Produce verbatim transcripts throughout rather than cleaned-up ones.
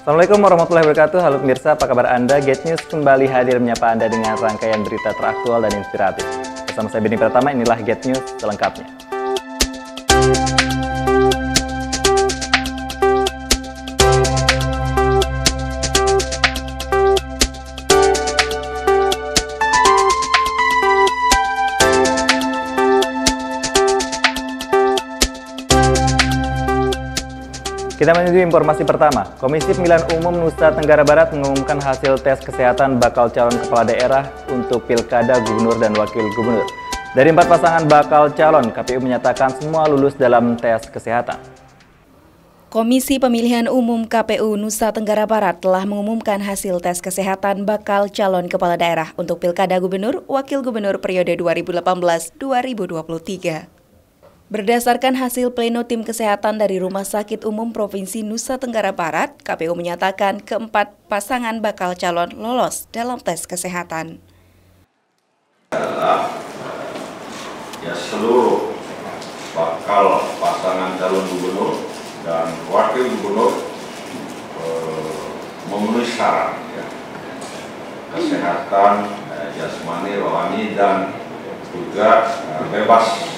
Assalamualaikum warahmatullahi wabarakatuh. Halo pemirsa, apa kabar Anda? Get News kembali hadir menyapa Anda dengan rangkaian berita teraktual dan inspiratif. Bersama saya Beni Pratama, inilah Get News selengkapnya. Kita menuju informasi pertama. Komisi Pemilihan Umum Nusa Tenggara Barat mengumumkan hasil tes kesehatan bakal calon kepala daerah untuk Pilkada Gubernur dan Wakil Gubernur. Dari empat pasangan bakal calon, K P U menyatakan semua lulus dalam tes kesehatan. Komisi Pemilihan Umum K P U Nusa Tenggara Barat telah mengumumkan hasil tes kesehatan bakal calon kepala daerah untuk Pilkada Gubernur, Wakil Gubernur periode dua ribu delapan belas sampai dua ribu dua puluh tiga. Berdasarkan hasil pleno tim kesehatan dari Rumah Sakit Umum Provinsi Nusa Tenggara Barat, K P U menyatakan keempat pasangan bakal calon lolos dalam tes kesehatan. Adalah ya seluruh bakal pasangan calon gubernur dan wakil gubernur eh, memenuhi syarat ya. Kesehatan, eh, jasmani, rohani, dan juga eh, bebas.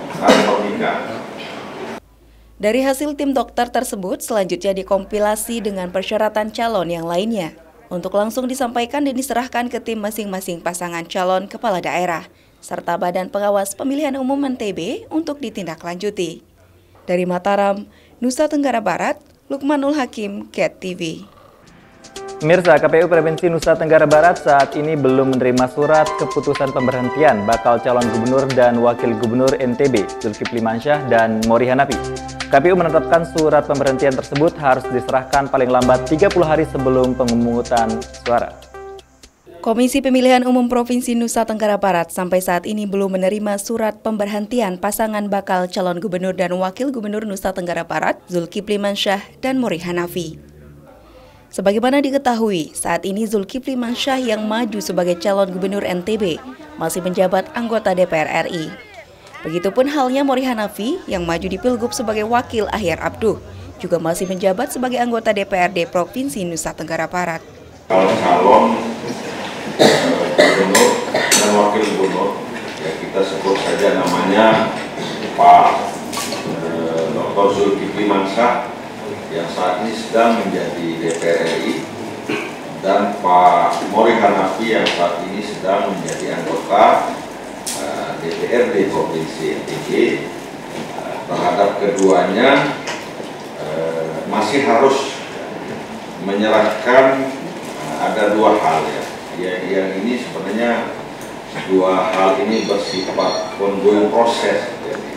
Dari hasil tim dokter tersebut, selanjutnya dikompilasi dengan persyaratan calon yang lainnya untuk langsung disampaikan dan diserahkan ke tim masing-masing pasangan calon kepala daerah serta Badan Pengawas Pemilihan Umum N T B untuk ditindaklanjuti. Dari Mataram, Nusa Tenggara Barat, Lukmanul Hakim, Get T V. Pemirsa, K P U Provinsi Nusa Tenggara Barat saat ini belum menerima surat keputusan pemberhentian bakal calon gubernur dan wakil gubernur N T B, Zulkifli Mansyah dan Mori Hanafi. K P U menetapkan surat pemberhentian tersebut harus diserahkan paling lambat tiga puluh hari sebelum pemungutan suara. Komisi Pemilihan Umum Provinsi Nusa Tenggara Barat sampai saat ini belum menerima surat pemberhentian pasangan bakal calon gubernur dan wakil gubernur Nusa Tenggara Barat, Zulkifli Mansyah dan Mori Hanafi. Sebagaimana diketahui, saat ini Zulkifli Mansyah yang maju sebagai calon gubernur N T B masih menjabat anggota D P R R I. Begitupun halnya Mori Hanafi yang maju di Pilgub sebagai wakil Ahyar Abduh, juga masih menjabat sebagai anggota D P R D Provinsi Nusa Tenggara Barat. Kalau calon gubernur dan wakil gubernur, ya kita sebut saja namanya Pak eh, Doktor Zulkifli Mansyah yang saat ini sedang menjadi D P R R I, dan Pak Mori Hanafi yang saat ini sedang menjadi anggota uh, D P R D Provinsi N T B. Uh, terhadap keduanya uh, masih harus menyerahkan uh, ada dua hal ya. ya. Yang ini sebenarnya dua hal ini bersifat ongoing proses,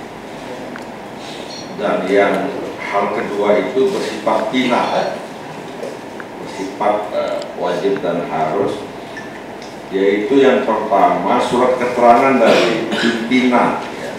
dan yang hal kedua itu bersifat final, bersifat uh, wajib dan harus, yaitu yang pertama surat keterangan dari pimpinan ya,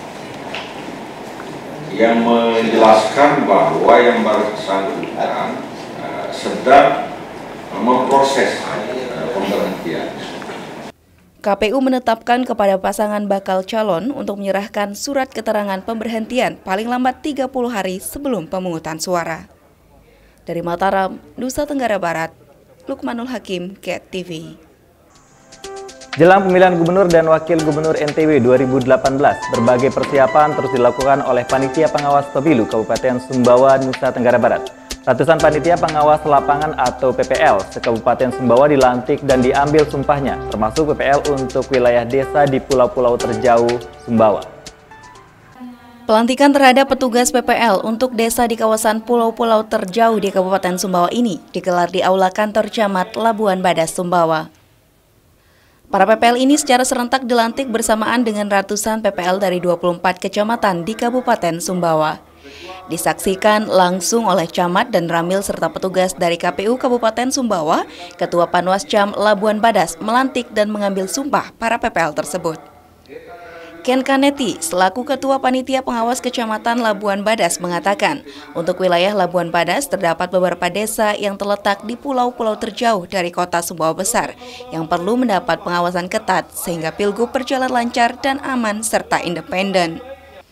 yang menjelaskan bahwa yang bersangkutan uh, sedang memproses uh, pemberhentian. K P U menetapkan kepada pasangan bakal calon untuk menyerahkan surat keterangan pemberhentian paling lambat tiga puluh hari sebelum pemungutan suara. Dari Mataram, Nusa Tenggara Barat, Lukmanul Hakim, Get T V. Jelang pemilihan gubernur dan wakil gubernur N T B dua ribu delapan belas, berbagai persiapan terus dilakukan oleh Panitia Pengawas Pemilu Kabupaten Sumbawa, Nusa Tenggara Barat. Ratusan panitia pengawas lapangan atau P P L se-Kabupaten Sumbawa dilantik dan diambil sumpahnya, termasuk P P L untuk wilayah desa di pulau-pulau terjauh Sumbawa. Pelantikan terhadap petugas P P L untuk desa di kawasan pulau-pulau terjauh di Kabupaten Sumbawa ini digelar di Aula Kantor Camat Labuan Badas, Sumbawa. Para P P L ini secara serentak dilantik bersamaan dengan ratusan P P L dari dua puluh empat kecamatan di Kabupaten Sumbawa. Disaksikan langsung oleh camat dan ramil serta petugas dari K P U Kabupaten Sumbawa, Ketua Panwascam Labuan Badas melantik dan mengambil sumpah para P P L tersebut. Ken Kaneti, selaku Ketua Panitia Pengawas Kecamatan Labuan Badas mengatakan, untuk wilayah Labuan Badas terdapat beberapa desa yang terletak di pulau-pulau terjauh dari kota Sumbawa Besar yang perlu mendapat pengawasan ketat sehingga pilgub berjalan lancar dan aman serta independen.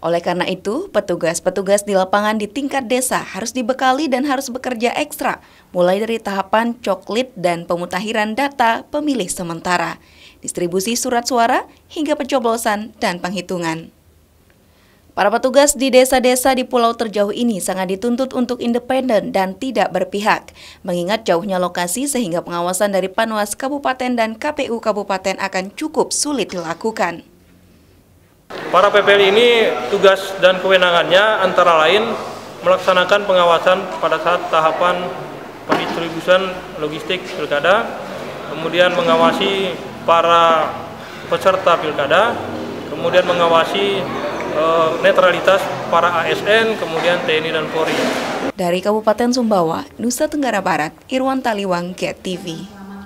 Oleh karena itu, petugas-petugas di lapangan di tingkat desa harus dibekali dan harus bekerja ekstra, mulai dari tahapan coklit dan pemutakhiran data pemilih sementara, distribusi surat suara, hingga pencoblosan dan penghitungan. Para petugas di desa-desa di pulau terjauh ini sangat dituntut untuk independen dan tidak berpihak, mengingat jauhnya lokasi sehingga pengawasan dari Panwas Kabupaten dan K P U Kabupaten akan cukup sulit dilakukan. Para P P L ini tugas dan kewenangannya antara lain melaksanakan pengawasan pada saat tahapan pendistribusian logistik pilkada, kemudian mengawasi para peserta pilkada, kemudian mengawasi e, netralitas para A S N, kemudian T N I dan Polri. Dari Kabupaten Sumbawa, Nusa Tenggara Barat, Irwan Taliwang, G E T T V.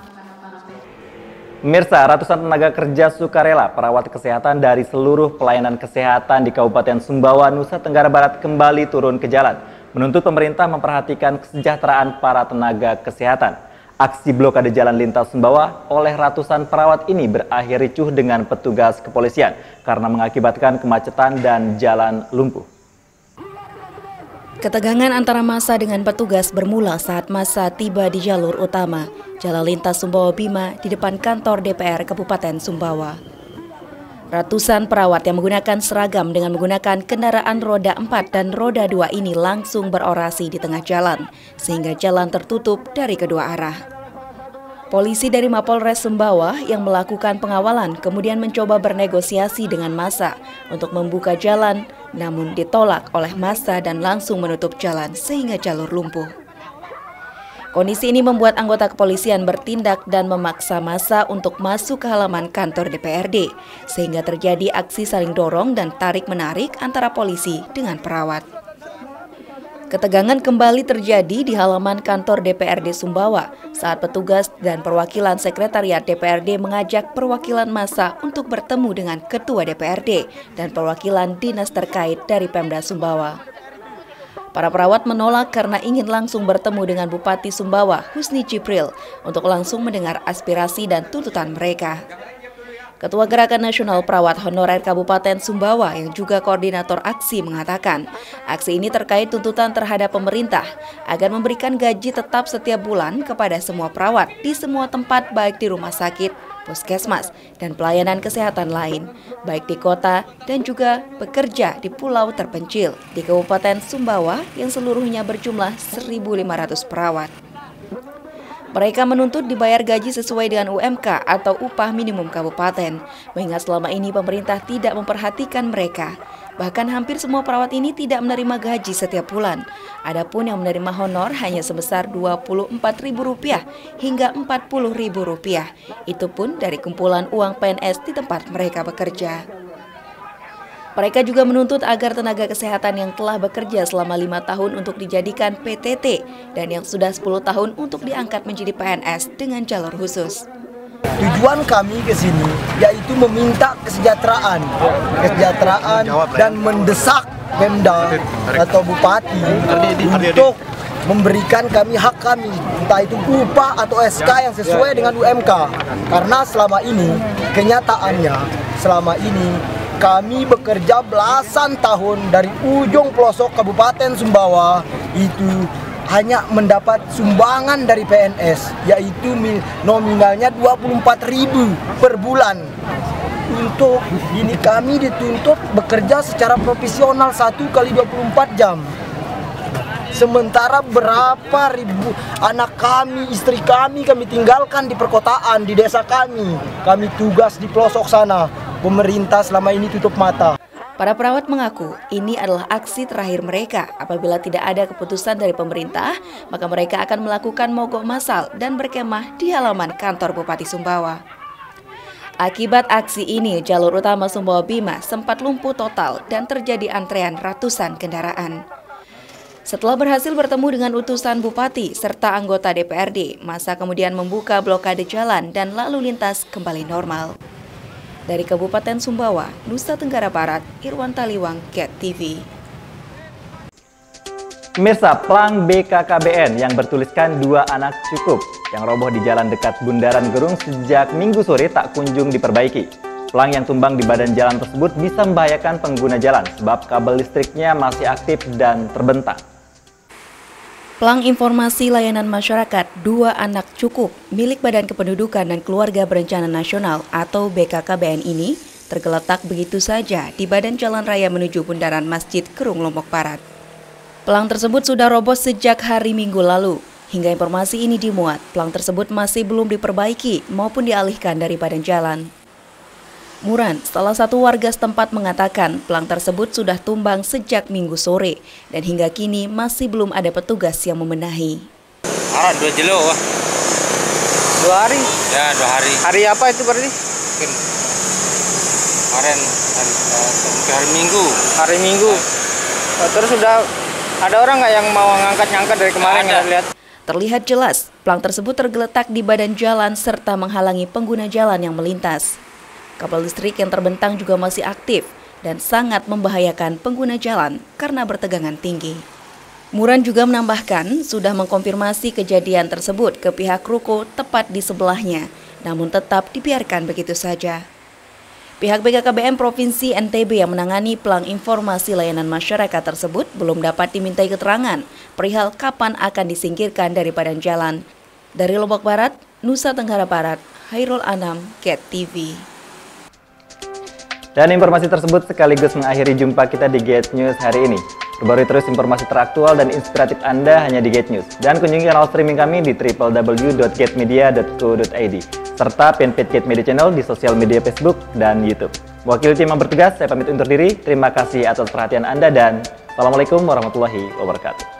Pemirsa, ratusan tenaga kerja sukarela perawat kesehatan dari seluruh pelayanan kesehatan di Kabupaten Sumbawa, Nusa Tenggara Barat kembali turun ke jalan, menuntut pemerintah memperhatikan kesejahteraan para tenaga kesehatan. Aksi blokade jalan lintas Sumbawa oleh ratusan perawat ini berakhir ricuh dengan petugas kepolisian karena mengakibatkan kemacetan dan jalan lumpuh. Ketegangan antara massa dengan petugas bermula saat massa tiba di jalur utama, Jalan Lintas Sumbawa Bima di depan kantor D P R Kabupaten Sumbawa. Ratusan perawat yang menggunakan seragam dengan menggunakan kendaraan roda empat dan roda dua ini langsung berorasi di tengah jalan, sehingga jalan tertutup dari kedua arah. Polisi dari Mapolres Sumbawa yang melakukan pengawalan kemudian mencoba bernegosiasi dengan massa untuk membuka jalan, namun ditolak oleh massa dan langsung menutup jalan sehingga jalur lumpuh. Kondisi ini membuat anggota kepolisian bertindak dan memaksa massa untuk masuk ke halaman kantor D P R D, sehingga terjadi aksi saling dorong dan tarik-menarik antara polisi dengan perawat. Ketegangan kembali terjadi di halaman kantor D P R D Sumbawa saat petugas dan perwakilan sekretariat D P R D mengajak perwakilan massa untuk bertemu dengan Ketua D P R D dan perwakilan dinas terkait dari Pemda Sumbawa. Para perawat menolak karena ingin langsung bertemu dengan Bupati Sumbawa, Husni Jibril, untuk langsung mendengar aspirasi dan tuntutan mereka. Ketua Gerakan Nasional Perawat Honorer Kabupaten Sumbawa yang juga koordinator aksi mengatakan, aksi ini terkait tuntutan terhadap pemerintah agar memberikan gaji tetap setiap bulan kepada semua perawat di semua tempat baik di rumah sakit, puskesmas, dan pelayanan kesehatan lain, baik di kota dan juga bekerja di pulau terpencil di Kabupaten Sumbawa yang seluruhnya berjumlah seribu lima ratus perawat. Mereka menuntut dibayar gaji sesuai dengan U M K atau upah minimum kabupaten, mengingat selama ini pemerintah tidak memperhatikan mereka. Bahkan hampir semua perawat ini tidak menerima gaji setiap bulan. Adapun yang menerima honor hanya sebesar dua puluh empat ribu rupiah hingga empat puluh ribu rupiah. Itu pun dari kumpulan uang P N S di tempat mereka bekerja. Mereka juga menuntut agar tenaga kesehatan yang telah bekerja selama lima tahun untuk dijadikan P T T dan yang sudah sepuluh tahun untuk diangkat menjadi P N S dengan jalur khusus. Tujuan kami ke sini yaitu meminta kesejahteraan, kesejahteraan dan mendesak Pemda atau Bupati untuk memberikan kami hak kami, entah itu upah atau S K yang sesuai dengan U M K. Karena selama ini, kenyataannya selama ini kami bekerja belasan tahun dari ujung pelosok Kabupaten Sumbawa itu hanya mendapat sumbangan dari P N S, yaitu nominalnya dua puluh empat ribu per bulan. Untuk ini kami dituntut bekerja secara profesional satu kali dua puluh empat jam. Sementara berapa ribu anak kami, istri kami, kami tinggalkan di perkotaan, di desa kami. Kami tugas di pelosok sana. Pemerintah selama ini tutup mata. Para perawat mengaku ini adalah aksi terakhir mereka. Apabila tidak ada keputusan dari pemerintah, maka mereka akan melakukan mogok massal dan berkemah di halaman kantor Bupati Sumbawa. Akibat aksi ini, jalur utama Sumbawa Bima sempat lumpuh total dan terjadi antrean ratusan kendaraan. Setelah berhasil bertemu dengan utusan Bupati serta anggota D P R D, massa kemudian membuka blokade jalan dan lalu lintas kembali normal. Dari Kabupaten Sumbawa, Nusa Tenggara Barat, Irwan Taliwang, G E T T V. Pemirsa, plang B K K B N yang bertuliskan dua anak cukup yang roboh di jalan dekat Bundaran Gerung sejak Minggu sore tak kunjung diperbaiki. Pelang yang tumbang di badan jalan tersebut bisa membahayakan pengguna jalan sebab kabel listriknya masih aktif dan terbentang. Pelang Informasi Layanan Masyarakat Dua Anak Cukup milik Badan Kependudukan dan Keluarga Berencana Nasional atau B K K B N ini tergeletak begitu saja di badan jalan raya menuju bundaran Masjid Kerung, Lombok Barat. Pelang tersebut sudah roboh sejak hari Minggu lalu. Hingga informasi ini dimuat, pelang tersebut masih belum diperbaiki maupun dialihkan dari badan jalan. Muran, salah satu warga setempat mengatakan pelang tersebut sudah tumbang sejak Minggu sore dan hingga kini masih belum ada petugas yang membenahi. Ah, dua jelo, wah. Dua hari? Ya, dua hari. Hari apa itu berarti? Mungkin kemarin hari, uh, hari Minggu. Hari Minggu. Oh, terus sudah ada orang nggak yang mau ngangkat-ngangkat dari kemarin nggak lihat? Terlihat jelas, pelang tersebut tergeletak di badan jalan serta menghalangi pengguna jalan yang melintas. Kabel listrik yang terbentang juga masih aktif dan sangat membahayakan pengguna jalan karena bertegangan tinggi. Muran juga menambahkan sudah mengkonfirmasi kejadian tersebut ke pihak ruko tepat di sebelahnya, namun tetap dibiarkan begitu saja. Pihak B K K B M Provinsi N T B yang menangani pelang informasi layanan masyarakat tersebut belum dapat dimintai keterangan perihal kapan akan disingkirkan dari badan jalan. Dari Lombok Barat, Nusa Tenggara Barat, Hairul Anam, Get T V. Dan informasi tersebut sekaligus mengakhiri jumpa kita di Get News hari ini. Perbarui terus informasi teraktual dan inspiratif Anda hanya di Get News. Dan kunjungi kanal streaming kami di w w w dot get media dot co dot i d serta fanpage Get Media Channel di sosial media Facebook dan YouTube. Wakil tim yang bertugas, saya pamit undur diri. Terima kasih atas perhatian Anda dan Assalamualaikum warahmatullahi wabarakatuh.